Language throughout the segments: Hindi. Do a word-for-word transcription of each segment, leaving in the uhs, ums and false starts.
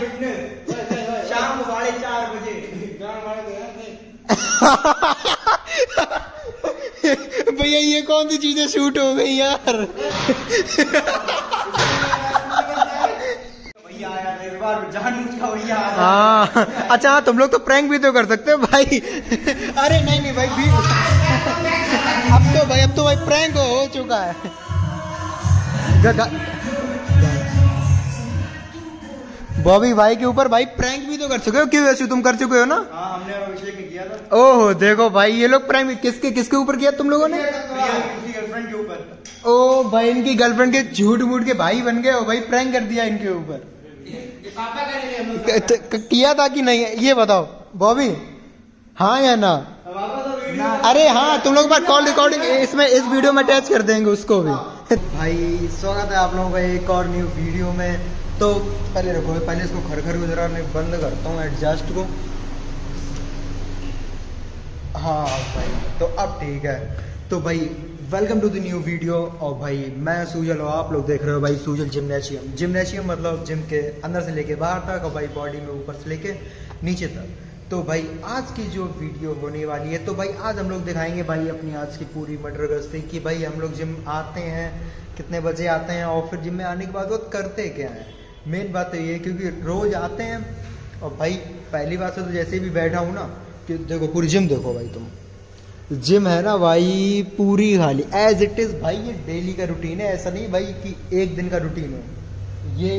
फिटनेस शाम को साढ़े चार बजे। भैया ये कौन सी चीजें शूट हो गई यार? भैया आया था इस बार जानबूझ का भैया। हाँ अच्छा हाँ, तुम लोग तो प्रैंक भी तो कर सकते हो भाई। अरे नहीं नहीं भाई भी अब तो भाई अब तो भाई प्रैंक हो चुका है। बॉबी भाई के ऊपर भाई प्रैंक भी तो कर चुके हो। क्यों वैसे तुम कर चुके हो ना? हाँ हमने अभिषेक ने किया था। ओहो देखो भाई ये लोग प्रैंक किसके किसके ऊपर किया तुम लोगों ने? गर्लफ्रेंड के ऊपर। ओ भाई इनकी गर्लफ्रेंड के झूठ मूठ के भाई बन गए हो भाई, प्रैंक कर दिया इनके ऊपर। किया था कि नहीं ये बताओ बॉबी, हाँ या ना? अरे हाँ तुम लोग बात कॉल रिकॉर्डिंग इसमें इस वीडियो में अटैच कर देंगे उसको भी। भाई स्वागत है आप लोगों का एक और न्यू वीडियो में। तो पहले रखो पहले इसको खरखर को जरा मैं बंद करता हूँ एडजस्ट को। हाँ भाई तो अब ठीक है। तो भाई welcome to the new video. और भाई मैं सूजल और आप लोग देख रहे हो भाई सूजल जिम्नेशियम। जिम्नेशियम मतलब जिम के अंदर से लेके बाहर तक और भाई बॉडी में ऊपर से लेके नीचे तक। तो भाई आज की जो वीडियो होने वाली है तो भाई आज हम लोग दिखाएंगे भाई अपनी आज की पूरी मटर गश्ती कि भाई हम लोग जिम आते हैं कितने बजे आते हैं और फिर जिम में आने के बाद वो करते क्या है। मेन बात तो ये है क्योंकि रोज आते हैं और भाई पहली बात से तो जैसे भी बैठा हूँ ना कि देखो पूरी जिम देखो भाई तुम, जिम है ना भाई पूरी खाली एज इट इज भाई। ये डेली का रूटीन है, ऐसा नहीं भाई कि एक दिन का रूटीन हो। ये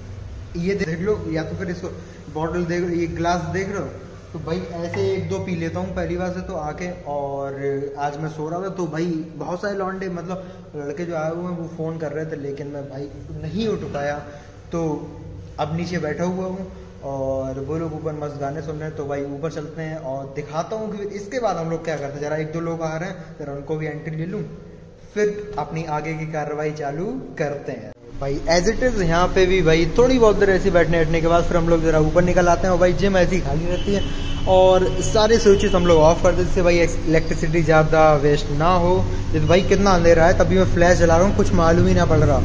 ये देख लो या तो फिर इसको बॉटल देख लो, ये ग्लास देख रहे हो तो भाई ऐसे एक दो पी लेता हूँ पहली बार से तो आके। और आज मैं सो रहा था तो भाई बहुत सारे लौंडे मतलब लड़के जो आए हुए हैं वो फ़ोन कर रहे थे लेकिन मैं भाई नहीं उठ पाया। तो अब नीचे बैठा हुआ हूँ और वो लोग ऊपर मस्त गाने सुन रहे हैं। तो भाई ऊपर चलते हैं और दिखाता हूँ कि इसके बाद हम लोग क्या करते हैं। जरा एक दो लोग आ रहे हैं जरा उनको भी एंट्री ले लूँ फिर अपनी आगे की कार्रवाई चालू करते हैं। भाई एज इट इज यहाँ पे भी भाई थोड़ी बहुत देर ऐसी बैठने बैठने के बाद फिर हम लोग जरा ऊपर निकल आते हैं और भाई जिम ऐसी खाली रहती है और सारे स्विचेस हम लोग ऑफ कर देते जिससे भाई इलेक्ट्रिसिटी ज़्यादा वेस्ट ना हो। जैसे भाई कितना अंधेरा है तभी मैं फ्लैश जला रहा हूँ कुछ मालूम ही ना पड़ रहा।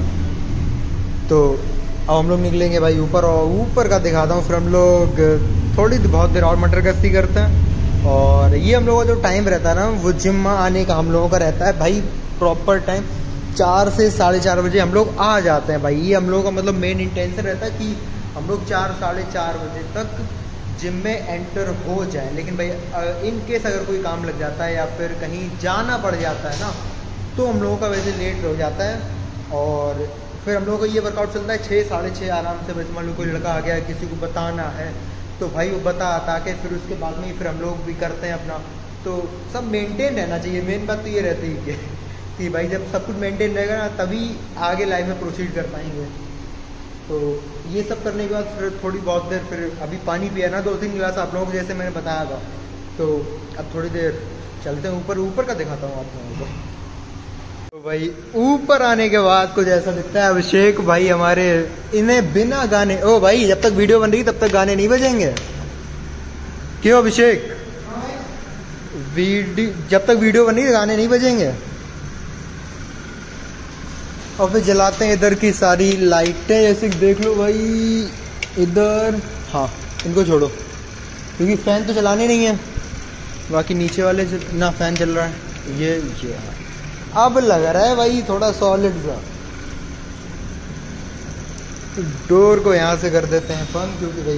तो अब हम लोग निकलेंगे भाई ऊपर और ऊपर का दिखाता हूँ फिर हम लोग थोड़ी बहुत देर और मटर गश्ती करते हैं। और ये हम लोगों का जो टाइम रहता है ना वो जिम में आने का हम लोगों का रहता है भाई प्रॉपर टाइम चार से साढ़े चार बजे हम लोग आ जाते हैं भाई। ये हम लोगों का मतलब मेन इंटेंशन रहता है कि हम लोग चार साढ़े चार बजे तक जिम में एंटर हो जाए। लेकिन भाई इन केस अगर कोई काम लग जाता है या फिर कहीं जाना पड़ जाता है ना तो हम लोगों का वैसे लेट हो जाता है। और फिर हम लोगों को ये वर्कआउट चलता है छः साढ़े छः आराम से। बस मान लो कोई लड़का आ गया किसी को बताना है तो भाई वो बता आता के फिर उसके बाद में ही फिर हम लोग भी करते हैं अपना। तो सब मेंटेन रहना चाहिए। मेन बात तो ये रहती है कि भाई जब सब कुछ मेंटेन रहेगा ना तभी आगे लाइफ में प्रोसीड कर पाएंगे। तो ये सब करने के बाद फिर थोड़ी बहुत देर फिर अभी पानी पिया ना दो तीन गिलास आप लोगों को जैसे मैंने बताया था। तो अब थोड़ी देर चलते हैं ऊपर। ऊपर का दिखाता हूँ आप लोगों को। तो भाई ऊपर आने के बाद कुछ ऐसा दिखता है अभिषेक भाई हमारे इन्हें बिना गाने ओ भाई जब तक वीडियो बन रही तब तक गाने नहीं बजेंगे। क्यों अभिषेक? वीडियो जब तक वीडियो बन रही गाने नहीं बजेंगे। और फिर जलाते हैं इधर की सारी लाइटें जैसे देख लो भाई इधर। हाँ इनको छोड़ो क्योंकि फैन तो चलाने नहीं है बाकी नीचे वाले ना फैन चल रहा है। ये ये अब लग रहा है भाई थोड़ा सॉलिड सा। डोर को यहाँ से कर देते हैं बंद क्योंकि भाई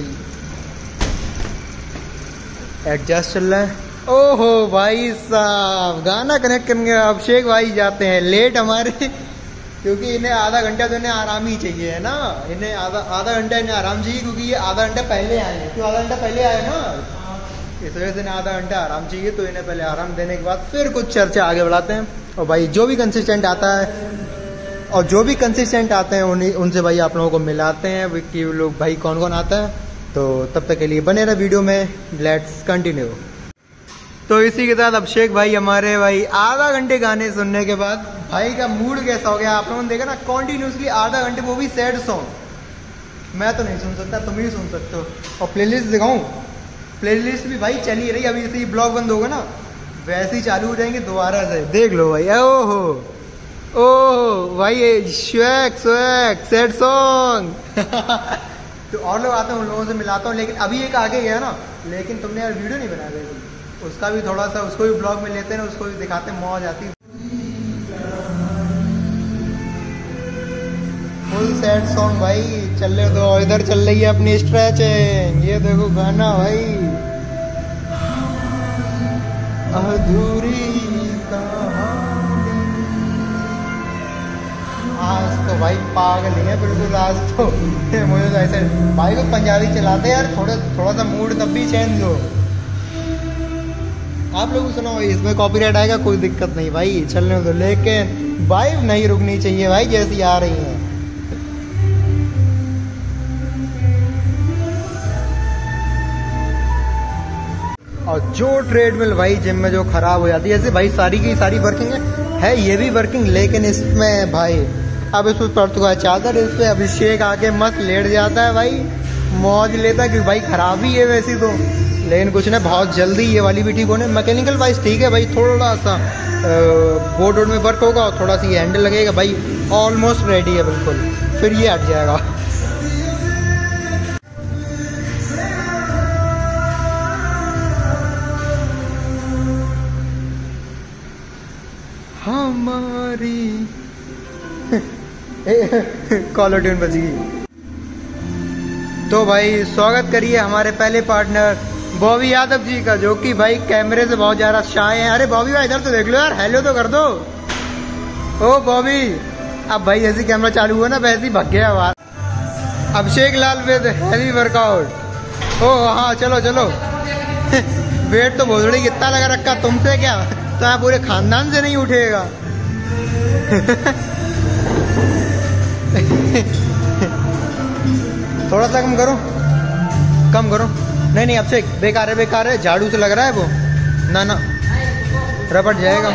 एडजस्ट चल रहा है। ओहो भाई साहब गाना कनेक्ट करने अभिषेक भाई जाते हैं लेट हमारे क्योंकि इन्हें आधा घंटा तो इन्हें आराम ही चाहिए है ना। इन्हें आधा आधा घंटा इन्हें आराम चाहिए क्योंकि ये आधा घंटा पहले आए हैं। क्यों आधा घंटा पहले आए ना इस वजह से इन्हें आधा घंटा आराम चाहिए। तो इन्हें पहले आराम देने के बाद फिर कुछ चर्चा आगे बढ़ाते हैं। और भाई जो भी कंसिस्टेंट आता है और जो भी कंसिस्टेंट आते हैं उन्हीं उनसे भाई आप लोगों को मिलाते हैं कि लोग भाई कौन कौन आता है। तो तब तक के लिए बने रहे वीडियो में। Let's continue. तो इसी के साथ अभिषेक भाई हमारे भाई आधा घंटे गाने सुनने के बाद भाई का मूड कैसा हो गया आप लोगों ने देखा ना। कॉन्टिन्यूसली आधा घंटे वो भी सैड सॉन्ग। मैं तो नहीं सुन सकता तुम ही सुन सकते हो। और प्लेलिस्ट दिखाऊं प्लेलिस्ट भी भाई चल ही रही। अभी जैसे ये ब्लॉग बंद होगा ना वैसे ही चालू हो जाएंगे दोबारा से। देख लो भाई ओहो ओहो भाई स्वैग स्वैग सैड सॉन्ग तो और लोग आते हैं, उन लोगों से मिलाता हूँ। लेकिन अभी एक आगे गया ना, लेकिन तुमने यार वीडियो नहीं बनाया था, उसका भी थोड़ा सा, उसको भी ब्लॉग में लेते हैं ना, उसको भी दिखाते हैं, मौज आती है। फुल सैड सॉन्ग भाई, चलने दो। इधर चल रही है अपनी स्ट्रेचिंग, ये देखो गाना भाई, अधूरी कहानी। आज तो भाई पागल ही है बिल्कुल, आज तो मुझे तो ऐसे भाई को पंजाबी चलाते यार, थोड़ा थोड़ा सा मूड तब भी चेंज हो। आप लोग सुनो, इसमें कॉपीराइट आएगा, कोई दिक्कत नहीं भाई, चलने दो। लेकिन वाइब नहीं रुकनी चाहिए भाई, जैसी आ रही है। और जो ट्रेडमिल भाई जिम में जो खराब हो जाती है, जैसे भाई सारी की सारी वर्किंग है, है ये भी वर्किंग, लेकिन इसमें भाई अब इसमें पड़ चुका है चादर, इस पे अभिषेक आके मस्त लेट जाता है भाई, मौज लेता है, क्योंकि भाई खराब ही है वैसी तो। लेकिन कुछ ना, बहुत जल्दी ये वाली भी ठीक होने, मैकेनिकल वाइज ठीक है भाई, थोड़ा सा बोर्ड वोर्ड में वर्क होगा और थोड़ा सा ये हैंडल लगेगा भाई, ऑलमोस्ट रेडी है बिल्कुल, फिर ये हट जाएगा। हमारी कॉलर ट्यून बज गई। तो भाई स्वागत करिए हमारे पहले पार्टनर बॉबी यादव जी का, जो कि भाई कैमरे से बहुत ज्यादा शाय हैं। अरे बॉबी भाई इधर तो देख लो यार, हेलो तो कर दो। ओ बॉबी, अब भाई जैसे कैमरा चालू हुआ ना वैसे ही भग गया आवाज। Abhishek Lal with heavy workout. ओ हाँ चलो चलो वेट तो भोसड़ी कितना लगा रखा तुमसे, क्या तो आप पूरे खानदान से नहीं उठेगा। थोड़ा सा कम करो, कम करो। नहीं नहीं अभिषेक बेकार है, बेकार है, झाड़ू से लग रहा है वो, ना ना रपट जाएगा।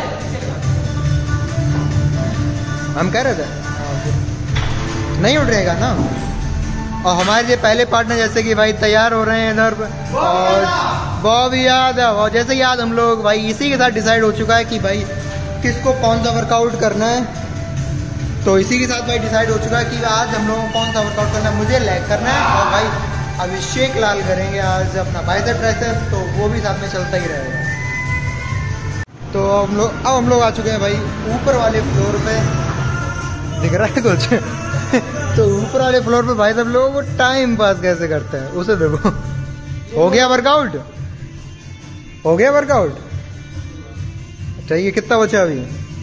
हम कह रहे थे नहीं उठ रहेगा ना। और हमारे ये पहले पार्टनर जैसे कि भाई तैयार हो रहे हैं इधर, और बॉबी यादव, और जैसे कि आज हम लोग भाई इसी के साथ डिसाइड हो चुका है कि भाई किसको कौन सा वर्कआउट करना है। तो इसी के साथ भाई डिसाइड हो चुका है कि आज हम लोगों को कौन सा वर्कआउट करना है। मुझे लेग करना है और भाई अभिषेक लाल करेंगे आज अपना बाइसेप ट्राइसेप, तो वो भी साथ में चलता ही रहेगा। तो हम लोग अब हम लोग आ चुके हैं भाई ऊपर वाले फ्लोर पे, दिख रहा है कुछ तो ऊपर वाले फ्लोर पे भाई सब लोगों को टाइम पास कैसे करते हैं उसे देखो। हो गया वर्कआउट, हो गया वर्कआउट। चाहिए कितना बचा अभी?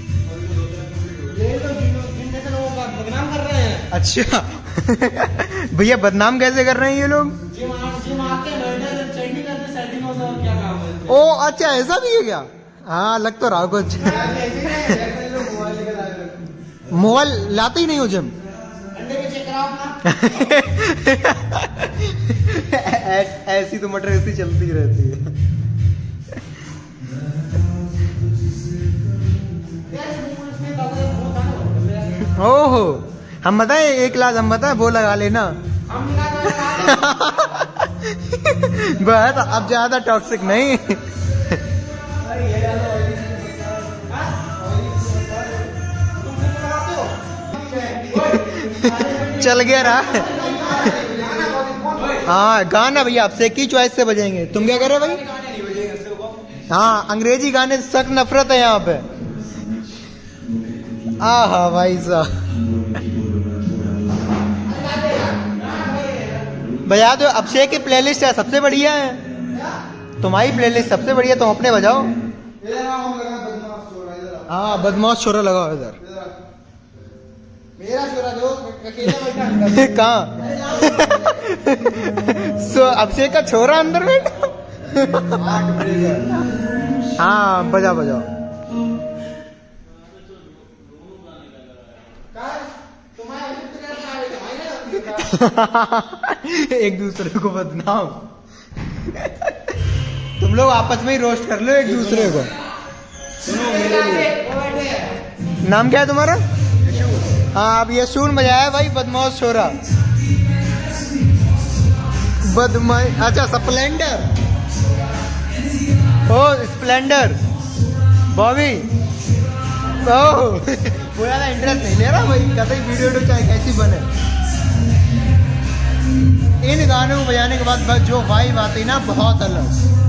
बदनाम कर रहे हैं। अच्छा भैया बदनाम कैसे कर रहे हैं ये लोग? जिम जिम आते हैं, ट्रेनिंग करते, सेटिंग होता है, क्या काम है? ओ अच्छा ऐसा भी है क्या? हाँ लग तो रहा कुछ। मोबाइल लाते ही नहीं हो जिम? ऐसी तो मटर ऐसी चलती रहती है। ओहो हम बताए एक लाख, हम बताए वो लगा लेना। बस अब ज्यादा टॉक्सिक नहीं। चल गया रहा। हाँ गाना भैया आपसे की चॉइस से बजेंगे, तुम क्या कर रहे भाई? हाँ अंग्रेजी गाने से सख्त नफरत है यहाँ पे। आहा भाई साहब बजा दो। अभिषेक की प्लेलिस्ट है सबसे बढ़िया है, तुम्हारी प्लेलिस्ट सबसे बढ़िया, तुम अपने बजाओ। हाँ बदमाश छोरा लगाओ इधर। मेरा छोरा जो कहाँ? सो अभिषेक का छोरा अंदर बैठा। हाँ बजा बजाओ। एक दूसरे को बदनाम। तुम लोग आपस में ही रोस्ट कर लो एक दूसरे को। नाम क्या है तुम्हारा? हाँ अब यशून बजाया भाई, बदमाश छोरा। बदमाश अच्छा स्प्लेंडर। ओ स्प्लेंडर बॉबी। ओह वो ज्यादा इंटरेस्ट नहीं ले रहा भाई, कहते वीडियो चाहे कैसी बने। इन गानों को बजाने के बाद बस जो वाइब आती ना बहुत अलग,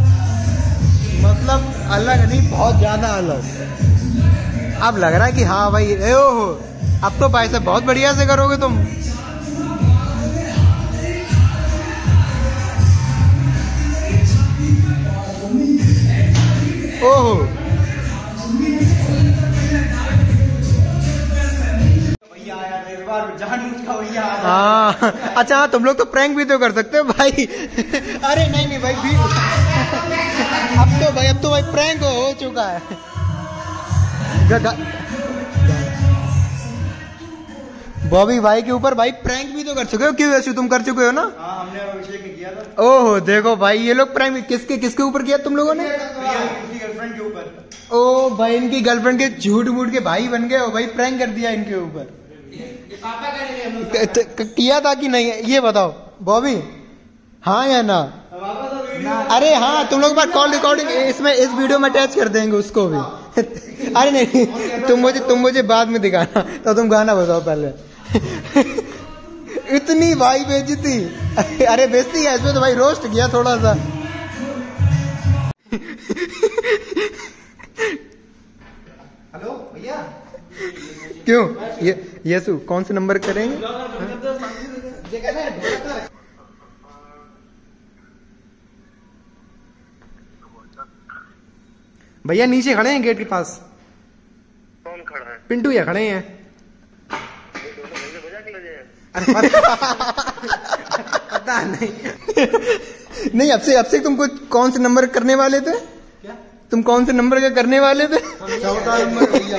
मतलब अलग नहीं बहुत ज्यादा अलग। अब लग रहा है कि हाँ भाई ए हो अब तो भाई साहब बहुत बढ़िया से करोगे तुम। ओहो भैया आया था इस बार जानबूझ का भैया आया। हाँ अच्छा हाँ तुम लोग तो प्रैंक भी तो कर सकते हो भाई। अरे नहीं नहीं भाई भी अब तो भाई अब तो भाई प्रैंक हो चुका है। बॉबी भाई के ऊपर भाई प्रैंक भी तो कर चुके हो, क्यों वैसे तुम कर चुके हो ना? हाँ हमने और अभिषेक ने किया था। ओहो देखो भाई ये लोग प्रैंक किसके किसके ऊपर किया तुम लोगों ने? प्रिया की गर्लफ्रेंड के ऊपर। ओ भाई इनकी गर्लफ्रेंड के झूठ मूठ के भाई बन गए हो भाई, प्रैंक कर दिया इनके ऊपर। किया था कि नहीं ये बताओ बॉबी, हाँ या ना? अरे हाँ तुम लोग बात कॉल रिकॉर्डिंग इसमें इस वीडियो में अटैच कर देंगे उसको भी। अरे नहीं तुम मुझे तुम मुझे बाद में दिखाना, तो तुम गाना बताओ पहले। इतनी भाई बेइज्जती, अरे बेइज्जती है इसमें तो भाई रोस्ट किया थोड़ा सा। हेलो भैया क्यों ये यीशु कौन से नंबर करेंगे? भैया नीचे खड़े हैं गेट के पास। कौन खड़ा है? पिंटू या खड़े हैं। ये दोनों भाई से बजा के ले जाए। अरे पता, पता नहीं नहीं अब से अब से तुम कुछ कौन से नंबर करने वाले थे? क्या तुम कौन से नंबर का करने वाले थे? चौथा नंबर भैया।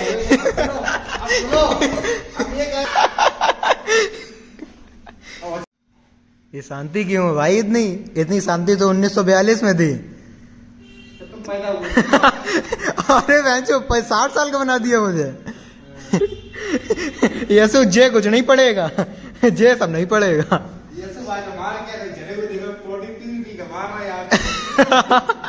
ये शांति क्यों है भाई? इतनी इतनी शांति तो उन्नीस सौ बयालीस में थी। तुम पैदा हुए। अरे भैंचो साठ साल का बना दिया मुझे। यीशु जे कुछ नहीं पड़ेगा, जे सब नहीं पड़ेगा। यीशु भाई का मार क्या झड़े हुए देखो प्रोटीन की का मारना यार।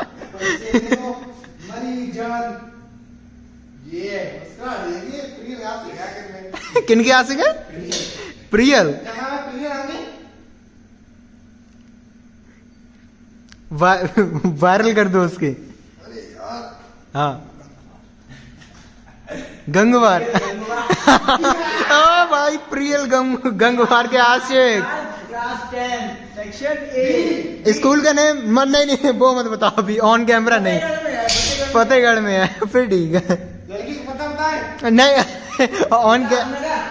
मरी जान ये उसका ये प्रिय रात से क्या करने। किनकी आशिक है? प्रियल। कहां प्रिय आने? वायरल कर दो उसके। हाँ गंगवार। ओ भाई प्रियल गंग गंगवार के आशिक। Class ten section A. School का नेम मन नहीं नहीं वो मत बताओ अभी ऑन कैमरा नहीं। फतेहगढ़ में है फिर ठीक है। लड़की को पता बताए नहीं ऑन के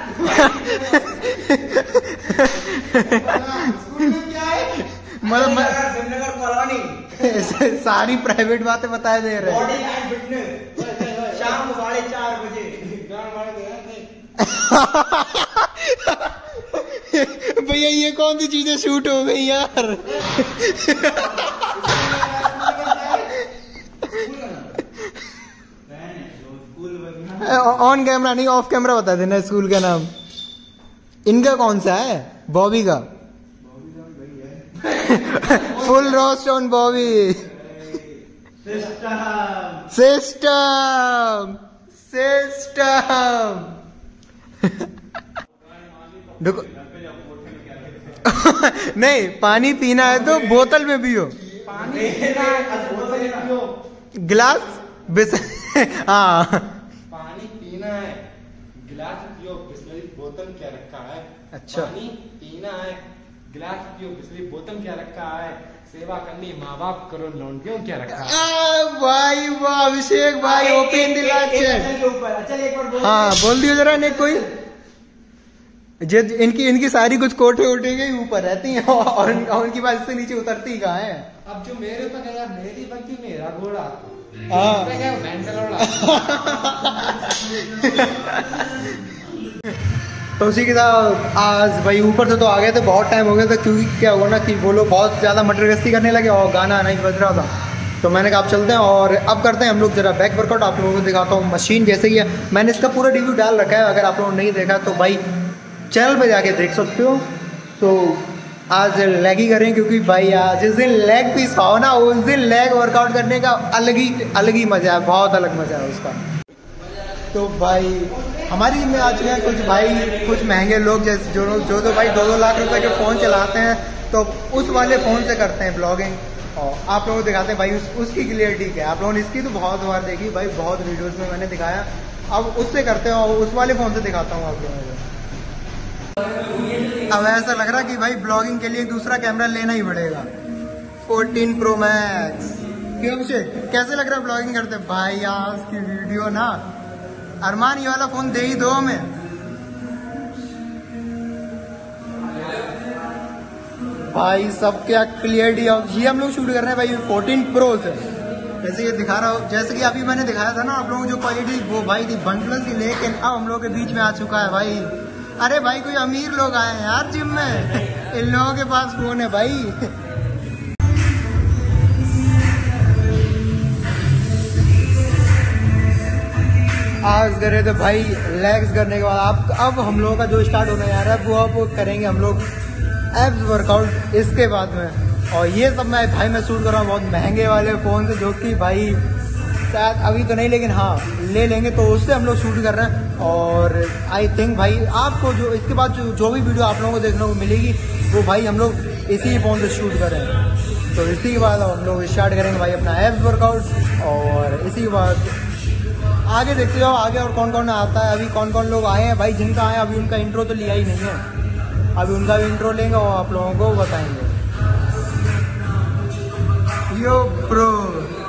स्कूल में क्या है? मतलब श्रीनगर कॉलोनी सारी प्राइवेट बातें बता दे रहे बॉडी एंड फिटनेस शाम को साढ़े चार बजे। भैया ये कौन सी चीजें शूट हो गई यार? ऑन कैमरा नहीं ऑफ कैमरा बता देना स्कूल का नाम। इनका कौन सा है? बॉबी का। Full roast on Bobby. System system system. देखो नहीं पानी पीना है तो बोतल में पियो। पानी पीना है बोतल में पियो। गिलास बिस हाँ पानी पीना है गिलास पियो, बिस्लरी बोतल क्या रखा है? अच्छा। पानी पीना है गिलास पियो, बिस्लरी बोतल क्या रखा है? सेवा करनी माँ बाप करो लौंडियों क्या रखा है? आ, भाई वाह अभिषेक भाई ओपन द अचल के ऊपर अचल एक बार बोल। हाँ बोल दियो जरा ने कोई जे इनकी इनकी सारी कुछ कोठे उठे गई ऊपर रहती हैं और, और उनकी बात से नीचे उतरती कहाँ है? अब जो मेरे ऊपर गया मेरी बंकी मेरा घोड़ा। हाँ। मैं क्या मेंटल तो उसी के साथ आज भाई ऊपर से तो आ गए थे, बहुत टाइम हो गया था क्योंकि क्या हुआ ना कि वो लोग बहुत ज़्यादा मटर गश्ती करने लगे और गाना नहीं बज रहा था। तो मैंने कहा आप चलते हैं और अब करते हैं हम लोग जरा बैक वर्कआउट। आप लोगों को दिखाता हूँ मशीन जैसे ही है। मैंने इसका पूरा रिव्यू डाल रखा है, अगर आप लोगों ने नहीं देखा तो भाई चैनल पे जाके देख सकते हो। तो आज लेग ही करें क्योंकि भाई आज जिस दिन लेग पीस खाओ ना उस दिन लेग वर्कआउट करने का अलग ही अलग ही मज़ा है, बहुत अलग मज़ा है उसका। तो भाई हमारी में आ चुके हैं कुछ भाई कुछ महंगे लोग जैसे जो जो तो भाई दो दो लाख रुपए के फ़ोन चलाते हैं तो उस वाले फ़ोन से करते हैं ब्लॉगिंग और आप लोगों को दिखाते हैं भाई उस, उसकी क्लियरिटी क्या है। आप लोगों ने इसकी तो बहुत बार देखी भाई, बहुत वीडियोस में मैंने दिखाया, अब उससे करते हैं और उस वाले फ़ोन से दिखाता हूँ आप लोगों को। अब ऐसा लग रहा है कि भाई ब्लॉगिंग के लिए दूसरा कैमरा लेना ही पड़ेगा, फोर्टीन प्रो मैक्स। क्यों अभिषेक, कैसे लग रहा है ब्लॉगिंग करते भाई? आज की वीडियो ना अरमान ये वाला फ़ोन दे ही दो हमें। भाई सब क्या क्लियरिटी, और ये हम लोग शूट कर रहे हैं भाई फोर्टीन प्रो से, जैसे ये दिखा रहा हूँ, जैसे कि अभी मैंने दिखाया था ना आप लोगों को जो क्वालिटी वो भाई थी वन प्लस की, लेकिन अब हम लोगों के बीच में आ चुका है भाई। अरे भाई कोई अमीर लोग आए हैं यार जिम में, इन लोगों के पास फोन है भाई। आज करे तो भाई लेग्स करने के बाद आप अब हम लोगों का जो स्टार्ट होने जा रहा है वो अब करेंगे हम लोग एब्स वर्कआउट इसके बाद में। और ये सब मैं भाई मैं शूट कर रहा हूँ बहुत महंगे वाले फ़ोन से, जो कि भाई शायद अभी तो नहीं लेकिन हाँ ले लेंगे, तो उससे हम लोग शूट कर रहे हैं। और आई थिंक भाई आपको जो इसके बाद जो, जो भी वीडियो आप लोगों को देखने को मिलेगी वो भाई हम लोग इसी फ़ोन से शूट कर रहे हैं। तो इसी के बाद हम लोग स्टार्ट करेंगे भाई अपना एब्स वर्कआउट, और इसी के बाद आगे देखते जाओ आगे और कौन कौन आता है। अभी कौन कौन लोग आए हैं भाई, जिनका आए अभी उनका इंट्रो तो लिया ही नहीं है, अभी उनका भी इंट्रो लेंगे और आप लोगों को बताएंगे। यो ब्रो